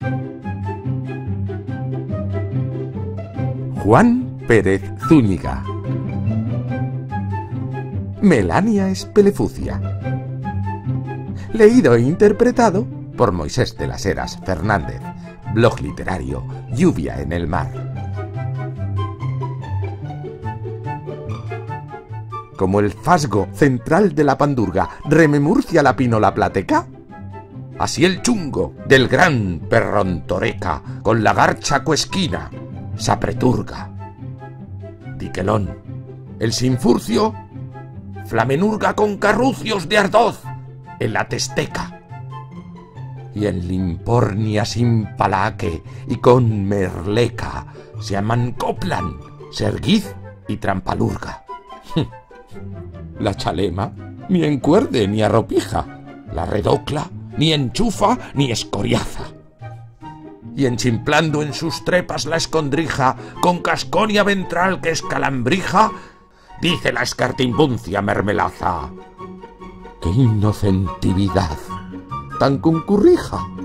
Juan Pérez Zúñiga. Melania Espelefucia. Leído e interpretado por Moisés de las Heras Fernández. Blog literario Lluvia en el Mar. Como el fasgo central de la pandurga rememurcia la pinola plateca, así el chungo del gran perrón toreca con la garcha cuesquina sapreturga. Diquelón, el sinfurcio, flamenurga con carrucios de ardoz en la testeca. Y en Limpornia sin palaque y con merleca se amancoplan Serguiz y Trampalurga. La chalema ni encuerde ni arropija, la redocla ni enchufa ni escoriaza. Y enchimplando en sus trepas la escondrija con casconia ventral que escalambrija, dice la escartimbuncia mermelaza: ¡qué inocentividad tan concurrija!